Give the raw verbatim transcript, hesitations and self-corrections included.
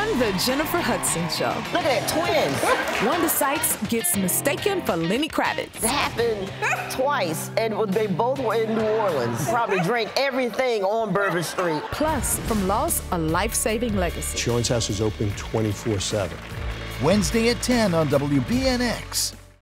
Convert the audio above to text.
On the Jennifer Hudson Show. Look at that, twins. Wanda Sykes gets mistaken for Lenny Kravitz. It happened twice, and they both were in New Orleans. Probably drank everything on Bourbon Street. Plus, from loss, a life-saving legacy. Showing House is open twenty-four seven. Wednesday at ten on W B N X.